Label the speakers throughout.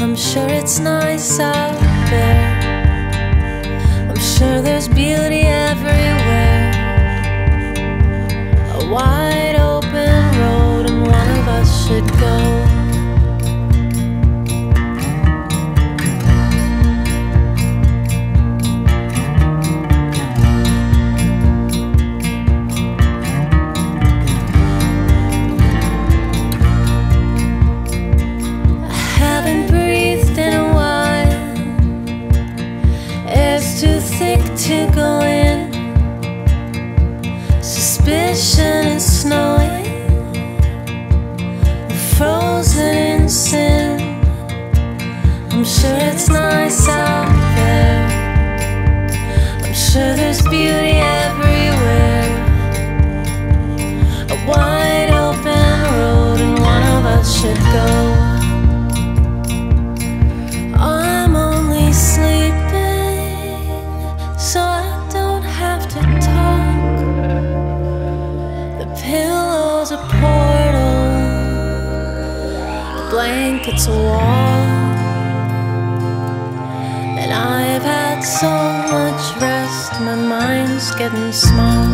Speaker 1: I'm sure it's nice out there. I'm sure there's beauty everywhere. A wide open road, and one of us should go. Too thick to go in. Suspicion is snowing. We're frozen in sin. I'm sure it's nice out there. I'm sure there's beauty everywhere. A wide open road, and one of us should go. I'm only sleeping, so I don't have to talk. The pillow's a portal, the blanket's a wall, and I've had so much rest, my mind's getting small.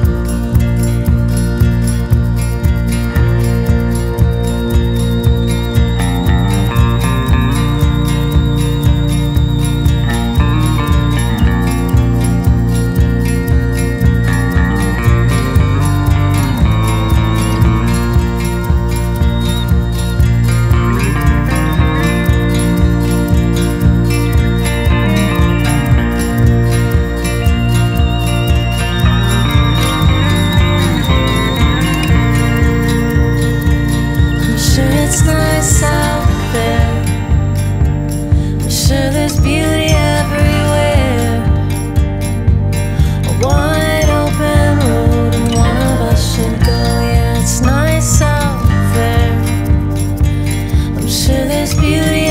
Speaker 1: It's nice out there. I'm sure there's beauty everywhere. A wide open road, and one of us should go. Yeah, it's nice out there. I'm sure there's beauty